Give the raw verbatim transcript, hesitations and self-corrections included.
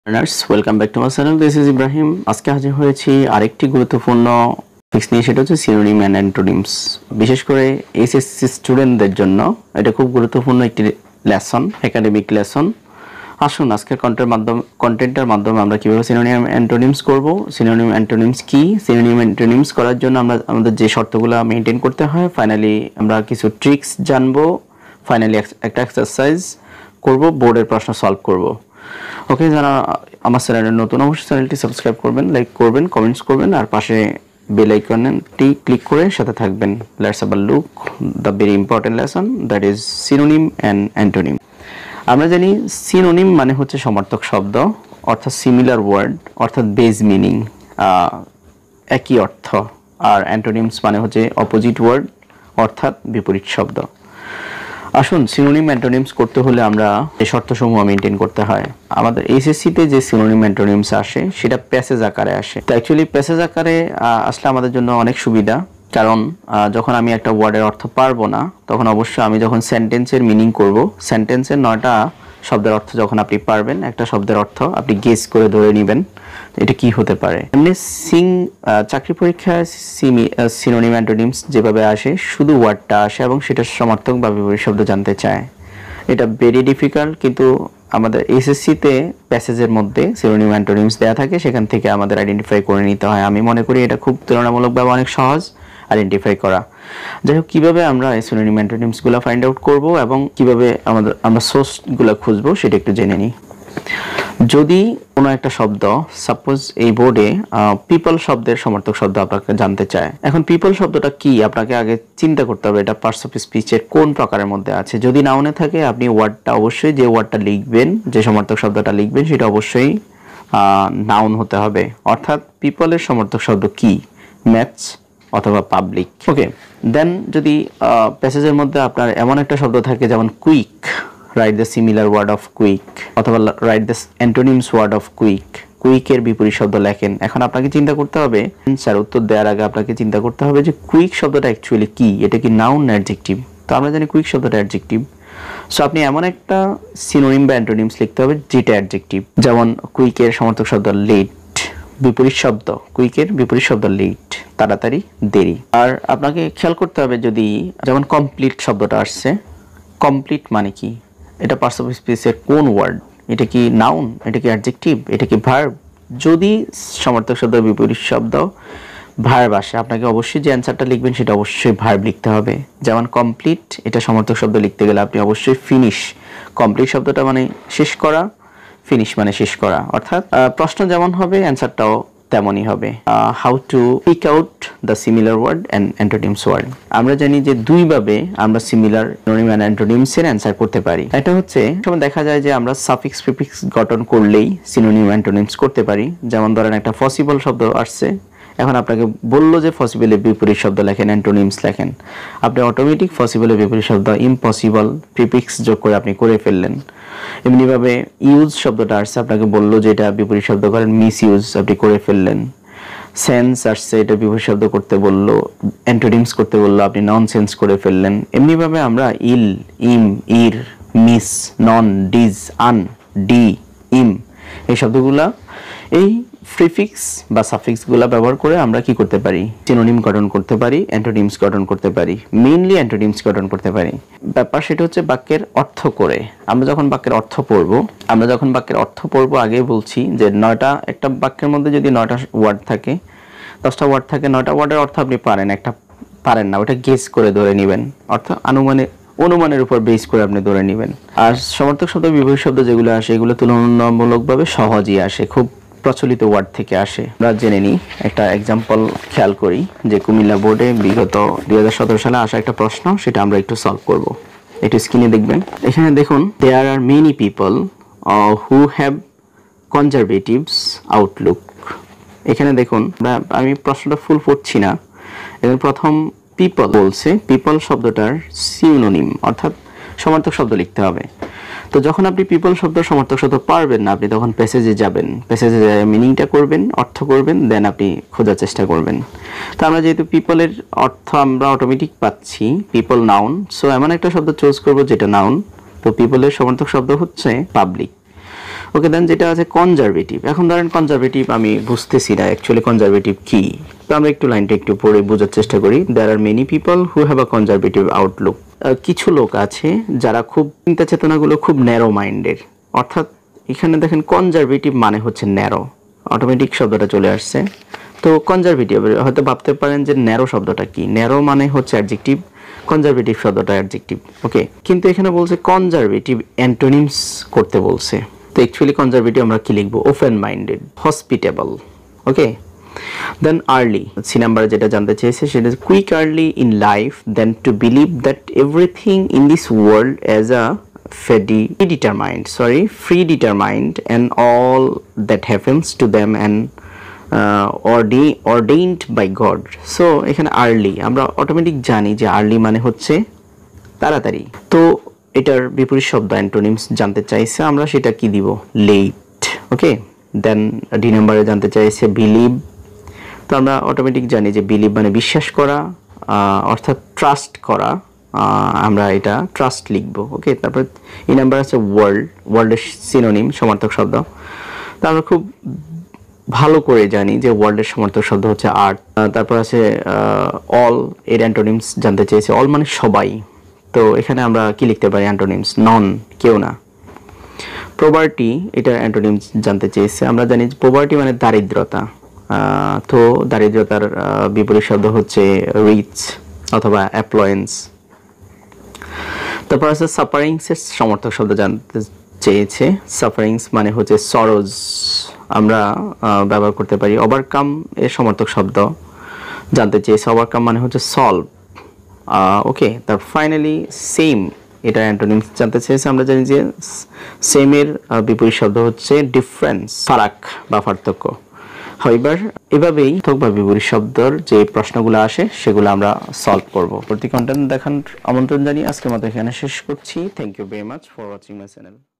Learners, welcome back to my channel. This is Ibrahim. আজকে হাজির হয়েছি আরেকটি গুরুত্বপূর্ণ টপিক নিয়ে, সেটা হচ্ছে সিনোনিম এন্ড অ্যান্টোনিমস। বিশেষ করে এইচএসসি স্টুডেন্টদের জন্য এটা খুব গুরুত্বপূর্ণ একটি লেসন, একাডেমিক লেসন। আসুন আজকের কন্টেন্টের মাধ্যমে কন্টেন্টের মাধ্যমে আমরা কিভাবে সিনোনিম অ্যান্টোনিমস করব, সিনোনিম অ্যান্টোনিমস কি, সিনোনিম অ্যান্টোনিমস করার জন্য আমরা আমাদের যে শর্তগুলো মেইনটেইন করতে হয়, ফাইনালি আমরা কিছু ট্রিক্স জানবো, ফাইনালি একটা এক্সারসাইজ করব, বোর্ডের প্রশ্ন সলভ করব। ওকে, যারা আমার চ্যানেলের নতুন অবশ্যই চ্যানেলটি সাবস্ক্রাইব করবেন, লাইক করবেন, কমেন্টস করবেন, আর পাশে বেল আইকনটি ক্লিক করে সাথে থাকবেন। Let's have a look the very important lesson, that is synonym and antonym. আমরা জানি সিনোনিম মানে হচ্ছে সমার্থক শব্দ, অর্থাৎ সিমিলার ওয়ার্ড, অর্থাৎ বেজ মিনিং, একই অর্থ। আর অ্যান্টোনিমস মানে হচ্ছে অপোজিট ওয়ার্ড, অর্থাৎ বিপরীত শব্দ। আসুন সিনোনিম অ্যান্টোনিমস করতে হলে আমরা এই শর্তসমূহ মেনটেন করতে হয়। আমাদের এইচএসসিতে যে সিনোনিম অ্যান্টোনিমস আসে সেটা প্যাসেজ আকারে আসে। তো অ্যাকচুয়ালি প্যাসেজ আকারে আসলে আমাদের জন্য অনেক সুবিধা, কারণ যখন আমি একটা ওয়ার্ডের অর্থ পারবো না, তখন অবশ্যই আমি যখন সেন্টেন্সের মিনিং করব, সেন্টেন্সের নয়টা শব্দের অর্থ যখন আপনি পারবেন, একটা শব্দের অর্থ আপনি গেস করে ধরে নেবেন এটা কি হতে পারে। এমনি সিং চাকরি পরীক্ষায় সিনোনিম অ্যান্টোনিমস যেভাবে আসে, শুধু ওয়ার্ডটা আসে এবং সেটার সমার্থক বা বিপরীত শব্দ জানতে চায়। এটা ভেরি ডিফিকাল্ট, কিন্তু আমাদের এইচএসসিতে প্যাসেজের মধ্যে সিনোনিম অ্যান্টোনিমস দেওয়া থাকে, সেখান থেকে আমাদের আইডেন্টিফাই করে নিতে হয়। আমি মনে করি এটা খুব তুলনামূলকভাবে অনেক সহজ আইডেন্টিফাই করা। যাই হোক, কীভাবে আমরা এই সিনোনিম অ্যান্টোনিমসগুলো ফাইন্ড আউট করব এবং কিভাবে আমাদের আমরা সোর্সগুলো খুঁজবো সেটা একটু জেনে নিই। যদি কোনো একটা শব্দ, সাপোজ এই বোর্ডে পিপল শব্দের সমার্থক শব্দ আপনাকে জানতে চায়, এখন পিপল শব্দটা কি আপনাকে আগে চিন্তা করতে হবে, এটা পার্টস অফ স্পিচের কোন প্রকারের মধ্যে আছে। যদি নাউনে থাকে, আপনি ওয়ার্ডটা অবশ্যই যে ওয়ার্ডটা লিখবেন, যে সমার্থক শব্দটা লিখবেন সেটা অবশ্যই নাউন হতে হবে। অর্থাৎ পিপলের সমার্থক শব্দ কি, ম্যাথস অথবা পাবলিক। ওকে, দেন যদি প্যাসেজের মধ্যে আপনার এমন একটা শব্দ থাকে যেমন quick, write the similar word of quick, অথবা write the antonyms word of quick, কুইকের বিপরীত শব্দ লেখেন। এখন আপনাকে চিন্তা করতে হবে, স্যার উত্তর দেওয়ার আগে আপনাকে চিন্তা করতে হবে যে কুইক শব্দটা অ্যাকচুয়ালি কি, এটা কি নাউন না অ্যাডজেক্টিভ। তো আমরা জানি কুইক শব্দটা অ্যাডজেক্টিভ, সো আপনি এমন একটা সিনোনিম বা অ্যান্টোনিমস লিখতে হবে যেটা অ্যাডজেক্টিভ। যেমন কুইকের সমার্থক শব্দ লেট, বিপরীত শব্দ কুইকের বিপরীত শব্দ লেট, তাড়াতাড়ি, দেরি। আর আপনাকে খেয়াল করতে হবে, যদি যেমন কমপ্লিট শব্দটা আসছে, কমপ্লিট মানে কি, এটা পার্টস অফ স্পিচের কোন ওয়ার্ড, এটা কি নাউন, এটা কি অ্যাডজেক্টিভ, এটা কি ভার্ব। যদি সমার্থক শব্দ বিপরীত শব্দ ভার্ব আসে, আপনাকে অবশ্যই যে অ্যান্সারটা লিখবেন সেটা অবশ্যই ভার্ব লিখতে হবে। যেমন কমপ্লিট, এটা সমার্থক শব্দ লিখতে গেলে আপনি অবশ্যই ফিনিশ, কমপ্লিট শব্দটা মানে শেষ করা, ফিনিশ মানে শেষ করা। অর্থাৎ প্রশ্ন যেমন হবে অ্যান্সারটাও তেমনই হবে। How to pick out the similar word and antonyms word. আমরা জানি যে দুইভাবে আমরা সিমিলার সিনোনিম অ্যান্ড অ্যান্টোনিমস এর অ্যান্সার করতে পারি। এটা হচ্ছে, সময় দেখা যায় যে আমরা সাফিক্স প্রিফিক্স গঠন করলেই সিনোনিম অ্যান্টোনিমস করতে পারি। যেমন ধরেন একটা পসিবল শব্দ আসছে, এখন আপনাকে বললো যে পসিবলের বিপরীত শব্দ লেখেন, অ্যান্টোনিমস লেখেন, আপনি অটোমেটিক পসিবলের বিপরীত শব্দ ইম্পসিবল প্রিফিক্স যোগ করে আপনি করে ফেললেন। এমনিভাবে ইউজ শব্দটা আসছে, আপনাকে বললো যে এটা বিপরীত শব্দ করেন, মিস ইউজ, আপনি করে ফেললেন। সেন্স আসছে, এটা বিপরীত শব্দ করতে বললো, অ্যান্টোনিমস করতে বললো, আপনি নন সেন্স করে ফেললেন। এমনিভাবে আমরা ইল, ইম, ইর, মিস, নন, ডিজ, আন, ডি, ইম এই শব্দগুলা, এই প্রিফিক্স বা সাফিক্সগুলো ব্যবহার করে আমরা কি করতে পারি, সিনোনিম গঠন করতে পারি, অ্যান্টোনিমস গঠন করতে পারি, মেইনলি অ্যান্টোনিমস গঠন করতে পারি। ব্যাপার সেটা হচ্ছে বাক্যের অর্থ করে। আমরা যখন বাক্যের অর্থ পড়বো আমরা যখন বাক্যের অর্থ পড়বো আগে বলছি যে নয়টা, একটা বাক্যের মধ্যে যদি নয়টা ওয়ার্ড থাকে, দশটা ওয়ার্ড থাকে, নয়টা ওয়ার্ডের অর্থ আপনি পারেন, একটা পারেন না, ওটা গেস করে ধরে নেবেন, অর্থাৎ আনুমানিক অনুমানের উপর বেস করে আপনি ধরে নেবেন। আর সমার্থক শব্দ বিপরীত শব্দ যেগুলো আসে, এগুলো তুলনামূলকভাবে সহজই আসে, খুব প্রচলিত ওয়ার্ড থেকে আসে। আমরা জেনে নিই, একটা এক্সাম্পল খেয়াল করি যে কুমিল্লা বোর্ডে বিগত দুই হাজার সতেরো সালে আসা একটা প্রশ্ন, সেটা আমরা একটু সলভ করব। একটু স্ক্রিনে দেখবেন। এখানে দেখুন, there are many people who have conservatives outlook. এখানে দেখুন, আমি প্রশ্নটা ফুল পড়ছি না, এখানে প্রথম পিপল বলছে, পিপল শব্দটার সিনোনিম অর্থাৎ সমার্থক শব্দ লিখতে হবে। তো যখন আপনি পিপল শব্দ সমার্থক শব্দ পারবেন না, আপনি তখন প্যাসেজে যাবেন, প্যাসেজে মিনিংটা করবেন, অর্থ করবেন, দেন আপনি খোঁজার চেষ্টা করবেন। তো আমরা যেহেতু পিপলের অর্থ আমরা অটোমেটিক পাচ্ছি, পিপল নাউন, সো এমন একটা শব্দ চুজ করব যেটা নাউন। তো পিপলের সমার্থক শব্দ হচ্ছে পাবলিক। ওকে, দেন যেটা আছে কনজারভেটিভ। এখন ধরেন কনজারভেটিভ আমি বুঝতেছি না অ্যাকচুয়ালি কনজারভেটিভ কি, তো আমরা একটু লাইনটা একটু পড়ে বোঝার চেষ্টা করি। There are many people who have a conservative outlook. কিছু লোক আছে যারা খুব চিন্তা চেতনাগুলো খুব ন্যারো মাইন্ডের, অর্থাৎ এখানে দেখেন কনজারভেটিভ মানে হচ্ছে ন্যারো, অটোমেটিক শব্দটা চলে আসছে। তো কনজারভেটিভ হয়তো ভাবতে পারেন যে ন্যারো শব্দটা কি, ন্যারো মানে হচ্ছে অ্যাডজেক্টিভ, কনজারভেটিভ শব্দটা অ্যাডজেক্টিভ। ওকে, কিন্তু এখানে বলছে কনজারভেটিভ অ্যান্টোনিমস করতে বলছে। তো অ্যাকচুয়ালি কনজারভেটিভ আমরা কি লিখবো? Open minded, hospitable. Okay, then early, C নাম্বারে যেটা জানতে চেয়েছে সেটা quick early in life then to believe that everything in this world as a predetermined, sorry, predetermined and all that happens to them and uh, ordained, ordained by God. So এখানে early আমরা automatic জানি যে early মানে হচ্ছে তাড়াতাড়ি। তো এটার বিপরীত শব্দ অ্যান্টোনিমস জানতে চাইছে, আমরা সেটা কি দিব? লেট। ওকে, দেন ডি নাম্বারে জানতে চাইছে বিলিভ। তো আমরা অটোমেটিক জানি যে বিলিভ মানে বিশ্বাস করা, অর্থাৎ ট্রাস্ট করা, আমরা এটা ট্রাস্ট লিখব। ওকে, তারপর এই নাম্বার আছে ওয়ার্ল্ড, ওয়ার্ল্ডের সিনোনিম সমার্থক শব্দ। তো আমরা খুব ভালো করে জানি যে ওয়ার্ল্ডের সমার্থক শব্দ হচ্ছে আর্ট। তারপর আছে অল, এর অ্যান্টোনিমস জানতে চেয়েছে। অল মানে সবাই, তো এখানে আমরা কি লিখতে পারি অ্যান্টোনিমস? নন, কেউ না। প্রপার্টি, এটার অ্যান্টোনিমস জানতে চেয়েছে। আমরা জানি যে প্রপার্টি মানে দারিদ্রতা, তো দারিদ্রতার বিপরীত শব্দ হচ্ছে রিচ অথবা অ্যাপ্লয়েন্স। তারপর আছে সাফারিংস এর সমর্থক শব্দ জানতে চেয়েছে। সাফারিংস মানে হচ্ছে সরোজ, আমরা ব্যবহার করতে পারি। ওভারকাম এর সমর্থক শব্দ জানতে চেয়েছে। ওভারকাম মানে হচ্ছে সলভ। ওকে, তার ফাইনালি সেম, এটা অ্যান্টোনিমস জানতে চেয়েছে। আমরা জানি যে সেম এর বিপরীত শব্দ হচ্ছে ডিফারেন্স, ফারাক বা পার্থক্য। এবার এভাবেই বা বিপরীত শব্দের যে প্রশ্নগুলো আসে সেগুলো আমরা সলভ করব। প্রতি কন্টেন্ট দেখার আমন্ত্রণ জানিয়ে আজকের মতো এখানে শেষ করছি। Thank you very much for watching my channel.